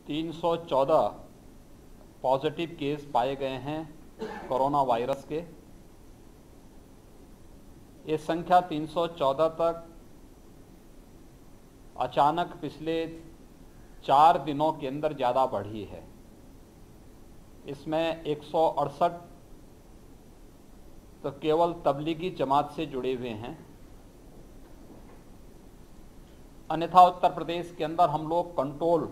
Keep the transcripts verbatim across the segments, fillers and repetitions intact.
तीन सौ चौदह पॉजिटिव केस पाए गए हैं कोरोना वायरस के। ये संख्या तीन सौ चौदह तक अचानक पिछले चार दिनों के अंदर ज़्यादा बढ़ी है। इसमें एक सौ अड़सठ तो केवल तबलीगी जमात से जुड़े हुए हैं। अन्यथा उत्तर प्रदेश के अंदर हम लोग कंट्रोल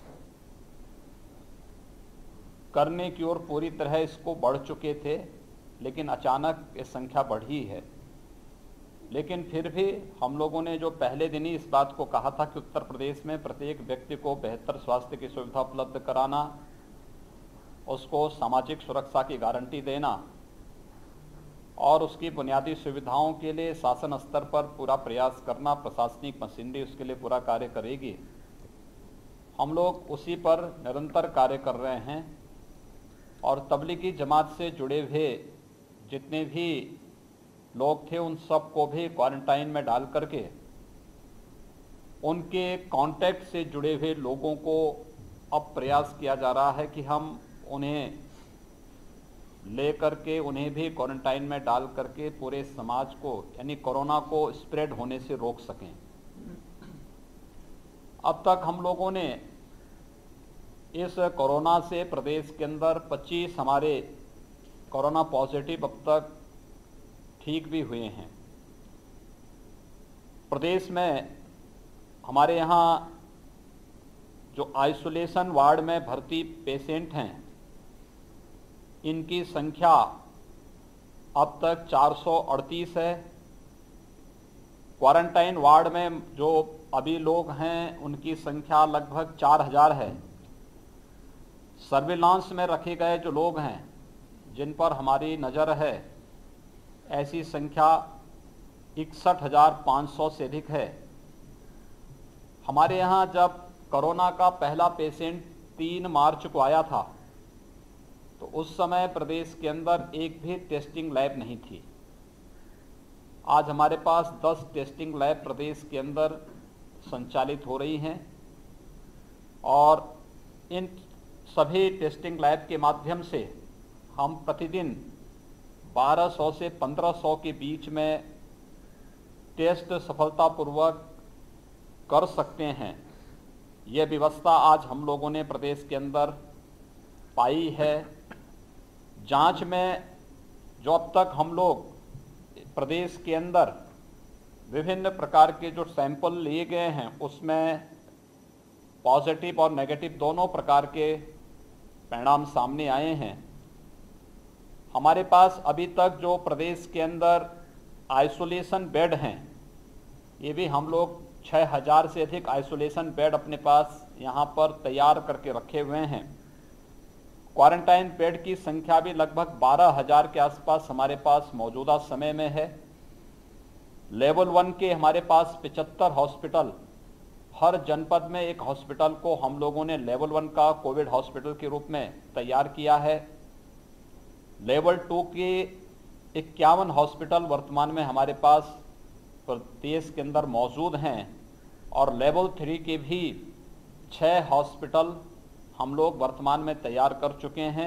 करने की ओर पूरी तरह इसको बढ़ चुके थे, लेकिन अचानक ये संख्या बढ़ी है। लेकिन फिर भी हम लोगों ने जो पहले दिन ही इस बात को कहा था कि उत्तर प्रदेश में प्रत्येक व्यक्ति को बेहतर स्वास्थ्य की सुविधा उपलब्ध कराना, उसको सामाजिक सुरक्षा की गारंटी देना और उसकी बुनियादी सुविधाओं के लिए शासन स्तर पर पूरा प्रयास करना, प्रशासनिक मशीनरी उसके लिए पूरा कार्य करेगी। हम लोग उसी पर निरंतर कार्य कर रहे हैं और तबलीगी जमात से जुड़े हुए जितने भी लोग थे उन सब को भी क्वारंटाइन में डाल करके उनके कांटेक्ट से जुड़े हुए लोगों को अब प्रयास किया जा रहा है कि हम उन्हें ले करके उन्हें भी क्वारंटाइन में डाल करके पूरे समाज को यानी कोरोना को स्प्रेड होने से रोक सकें। अब तक हम लोगों ने इस कोरोना से प्रदेश के अंदर पच्चीस हमारे कोरोना पॉजिटिव अब तक ठीक भी हुए हैं। प्रदेश में हमारे यहाँ जो आइसोलेशन वार्ड में भर्ती पेशेंट हैं, इनकी संख्या अब तक चार सौ अड़तीस है। क्वारंटाइन वार्ड में जो अभी लोग हैं उनकी संख्या लगभग चार हजार है। सर्विलांस में रखे गए जो लोग हैं जिन पर हमारी नज़र है, ऐसी संख्या इकसठ हजार पाँच सौ से अधिक है। हमारे यहाँ जब कोरोना का पहला पेशेंट तीन मार्च को आया था तो उस समय प्रदेश के अंदर एक भी टेस्टिंग लैब नहीं थी। आज हमारे पास दस टेस्टिंग लैब प्रदेश के अंदर संचालित हो रही हैं और इन सभी टेस्टिंग लैब के माध्यम से हम प्रतिदिन बारह सौ से पंद्रह सौ के बीच में टेस्ट सफलतापूर्वक कर सकते हैं। यह व्यवस्था आज हम लोगों ने प्रदेश के अंदर पाई है। जांच में जो अब तक हम लोग प्रदेश के अंदर विभिन्न प्रकार के जो सैंपल लिए गए हैं उसमें पॉजिटिव और नेगेटिव दोनों प्रकार के परिणाम सामने आए हैं। हमारे पास अभी तक जो प्रदेश के अंदर आइसोलेशन बेड हैं, ये भी हम लोग छः हज़ार से अधिक आइसोलेशन बेड अपने पास यहाँ पर तैयार करके रखे हुए हैं। क्वारंटाइन बेड की संख्या भी लगभग बारह हज़ार के आसपास हमारे पास मौजूदा समय में है। लेवल वन के हमारे पास पचहत्तर हॉस्पिटल, हर जनपद में एक हॉस्पिटल को हम लोगों ने लेवल वन का कोविड हॉस्पिटल के रूप में तैयार किया है। लेवल टू के इक्यावन हॉस्पिटल वर्तमान में हमारे पास प्रदेश के अंदर मौजूद हैं और लेवल थ्री के भी छः हॉस्पिटल हम लोग वर्तमान में तैयार कर चुके हैं।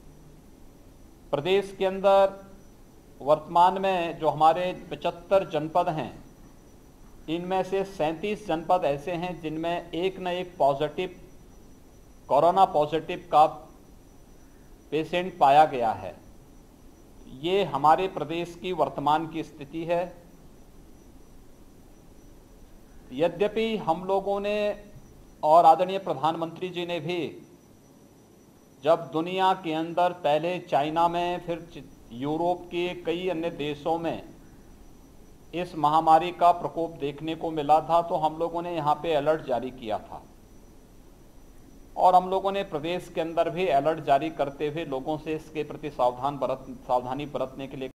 प्रदेश के अंदर वर्तमान में जो हमारे पचहत्तर जनपद हैं, इनमें से सैंतीस जनपद ऐसे हैं जिनमें एक न एक पॉजिटिव कोरोना पॉजिटिव का पेशेंट पाया गया है। ये हमारे प्रदेश की वर्तमान की स्थिति है। यद्यपि हम लोगों ने और आदरणीय प्रधानमंत्री जी ने भी जब दुनिया के अंदर पहले चाइना में, फिर यूरोप के कई अन्य देशों में इस महामारी का प्रकोप देखने को मिला था, तो हम लोगों ने यहाँ पे अलर्ट जारी किया था और हम लोगों ने प्रदेश के अंदर भी अलर्ट जारी करते हुए लोगों से इसके प्रति सावधान बरत सावधानी बरतने के लिए